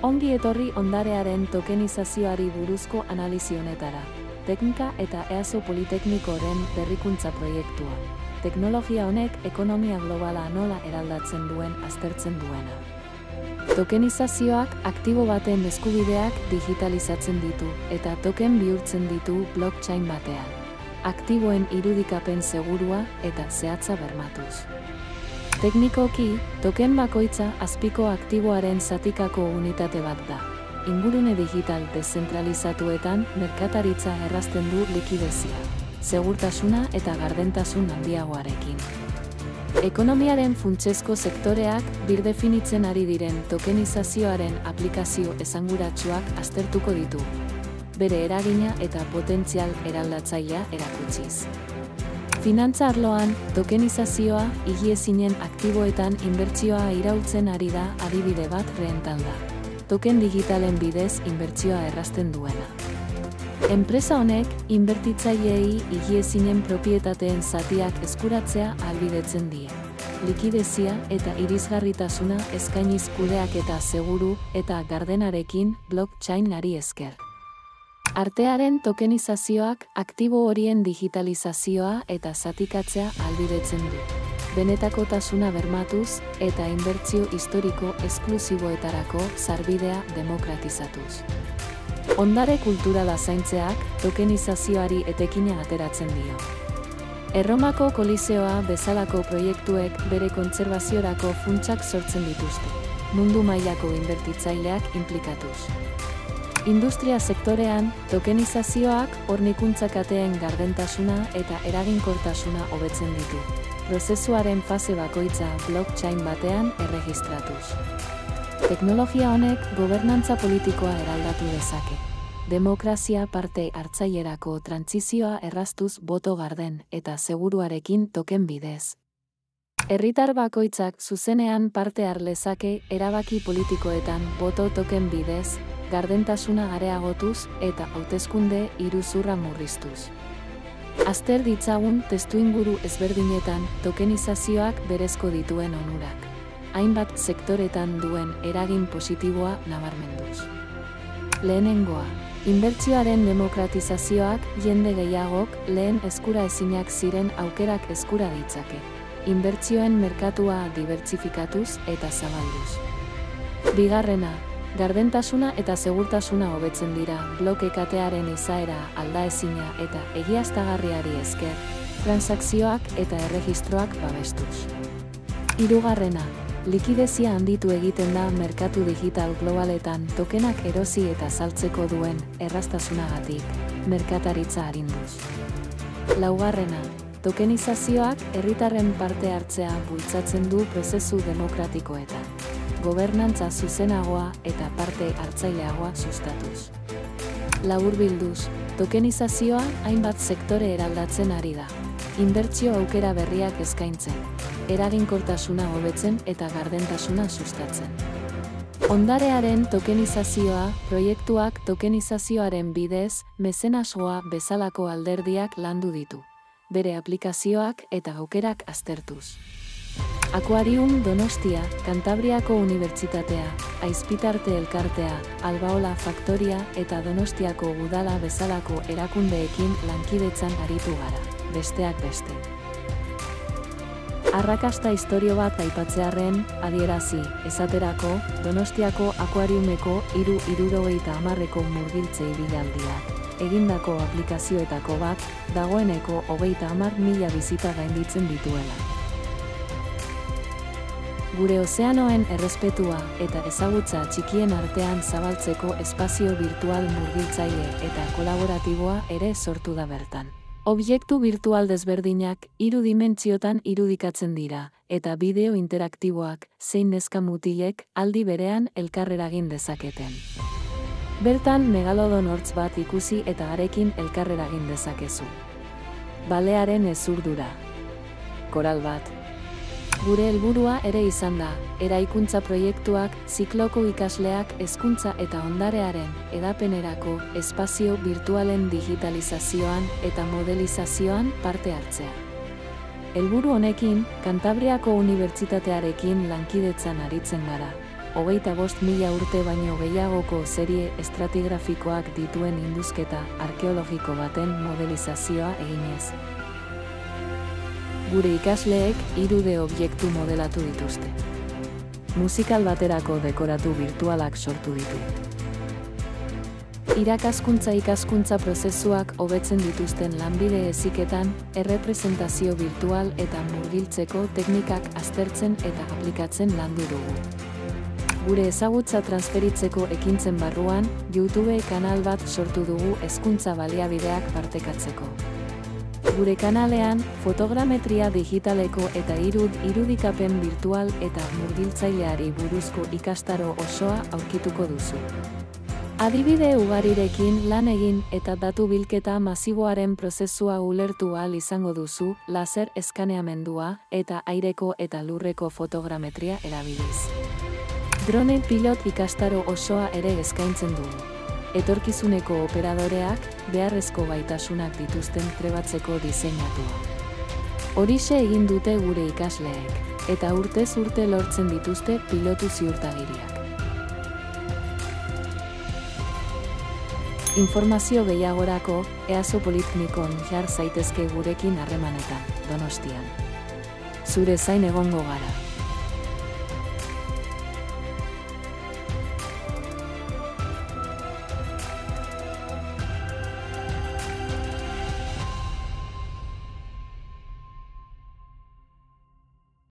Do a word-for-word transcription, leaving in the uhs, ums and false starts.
Ongi etorri ondarearen tokenizazioari buruzko analizi honetara. Teknika eta EASO Politeknikoren berrikuntza proiektua. Teknologia honek ekonomia globala nola eraldatzen duen aztertzen duena. Tokenizazioak aktibo baten eskubideak digitalizatzen ditu eta token bihurtzen ditu blockchain batean. Aktiboen irudikapen segurua eta zehatza bermatuz. Teknikoki, token bakoitza azpiko aktiboaren zatikako unitate bat da. Ingurune digital dezentralizatuetan merkataritza errazten du likidezia, segurtasuna eta gardentasun handiagoarekin. Ekonomiaren funtsezko sektoreak birdefinitzen ari diren tokenizazioaren aplikazio esanguratsuak aztertuko ditu, bere eragina eta potentzial eraldatzailea erakutsiz. Finantza arloan, tokenizazioa higiezinen aktiboetan inbertsioa iraultzen ari da adibide bat Rental da. Token digitalen bidez inbertsioa errazten duena. Enpresa honek, inbertitzaileei higiezinen propietateen zatiak eskuratzea ahalbidetzen die. Likidezia eta irisgarritasuna eskainiz kudeaketa seguru eta gardenarekin blockchainari esker. Artearen tokenizazioak aktibo horien digitalizazioa eta zatikatzea ahalbidetzen du. Benetakotasuna bermatuz eta inbertsio historiko esklusiboetarako sarbidea demokratizatuz. Ondare kulturala zaintzeak tokenizazioari etekina ateratzen dio. Erromako Koliseoa bezalako proiektuek bere kontserbaziorako funtsak sortzen dituzte, mundu mailako inbertitzaileak inplikatuz. Industria sektorean, tokenizazioak hornikuntza kateen gardentasuna eta eraginkortasuna hobetzen ditu. Prozesuaren fase bakoitza blockchain batean erregistratuz. Teknologia honek gobernantza politikoa eraldatu dezake. Demokrazia parte hartzailerako trantsizioa erraztuz boto garden eta seguruarekin token bidez. Herritar bakoitzak zuzenean parte har lezake erabaki politikoetan boto token bidez, gardentasuna areagotuz eta hauteskunde iruzurra murriztuz. Azter ditzagun testuinguru ezberdinetan tokenizazioak berezko dituen onurak. Hainbat sektoretan duen eragin positiboa nabarmenduz. Lehenengoa, inbertsioaren demokratizazioak jende gehiagok lehen eskura ezinak ziren aukerak eskura ditzake. Inbertsioen merkatua dibertsifikatuz eta zabalduz. Bigarrena, gardentasuna eta segurtasuna hobetzen dira bloke katearen izaera aldaezina eta egiaztagarriari esker, transakzioak eta erregistroak babestuz. Hirugarrena, likidezia handitu egiten da merkatu digital globaletan tokenak erosi eta saltzeko duen erraztasunagatik, merkataritza arinduz. Laugarrena, tokenizazioak herritarren parte hartzea bultzatzen du prozesu demokratikoetan. Gobernantza zuzenagoa eta parte hartzaileagoa sustatuz. Laburbilduz, tokenizazioa hainbat sektore eraldatzen ari da. Inbertsio aukera berriak eskaintzen, eraginkortasuna hobetzen eta gardentasuna sustatzen. Ondarearen tokenizazioa, proiektuak tokenizazioaren bidez, mezenasgoa bezalako alderdiak landu ditu, bere aplikazioak eta aukerak aztertuz. Akuarium Donostia, Kantabriako Unibertsitatea, Aizpitarte Elkartea, Albaola Faktoria eta Donostiako Udala bezalako erakundeekin lankidetzan aritu gara, besteak beste. Arrakasta istorio bat aipatzearren, adierazi, esaterako, Donostiako Akuariumeko hiru hirurogeita hamarreko murgiltze ibilaldiak. Egindako aplikazioetako bat, dagoeneko hogeita hamar mila bizita gainditzen dituela. Gure ozeanoen errespetua eta ezagutza txikien artean zabaltzeko espazio virtual murgiltzaile eta kolaboratiboa ere sortu da bertan. Objektu virtual desberdinak hiru dimentsiotan irudikatzen dira, eta bideo interaktiboak zein neska mutilek aldi berean elkarreragin dezaketen. Bertan megalodon hortz bat ikusi eta harekin elkarreragin dezakezu. Balearen hezurdura. Koral bat. Gure helburua ere izan da, eraikuntza proiektuak, zikloko ikasleak hezkuntza eta ondarearen edapenerako espazio virtualen digitalizazioan eta modelizazioan parte hartzea. Helburu honekin, Kantabriako Unibertsitatearekin lankidetzan aritzen gara, hogeita bost mila urte baino gehiagoko serie estratigrafikoak dituen induzketa arkeologiko baten modelizazioa eginez. Gure ikasleek hiru D objektu modelatu dituzte. Musikal baterako dekoratu virtualak sortu ditu. Irakaskuntza ikaskuntza prozesuak hobetzen dituzten lanbide heziketan, errepresentazio virtual eta murgiltzeko teknikak aztertzen eta aplikatzen landu dugu. Gure ezagutza transferitzeko ekintzen barruan, YouTube kanal bat sortu dugu hezkuntza baliabideak partekatzeko. Gure kanalean, fotogrametria digitaleko eta irud irudikapen virtual eta murgiltzaileari buruzko ikastaro osoa aurkituko duzu. Adibide ugarirekin lan egin eta datu bilketa masiboaren prozesua ulertu ahal izango duzu, laser eskaneamendua eta aireko eta lurreko fotogrametria erabiliz. Drone pilot ikastaro osoa ere eskaintzen dugu. Etorkizuneko operadoreak beharrezko gaitasunak dituzten trebatzeko diseinatua. Horixe egin dute gure ikasleek, eta urtez urte lortzen dituzte pilotu ziurtagiriak. Informazio gehiagorako, EASO Poliklinikon jar zaitezke gurekin harremanetan, Donostian. Zure zain egongo gara.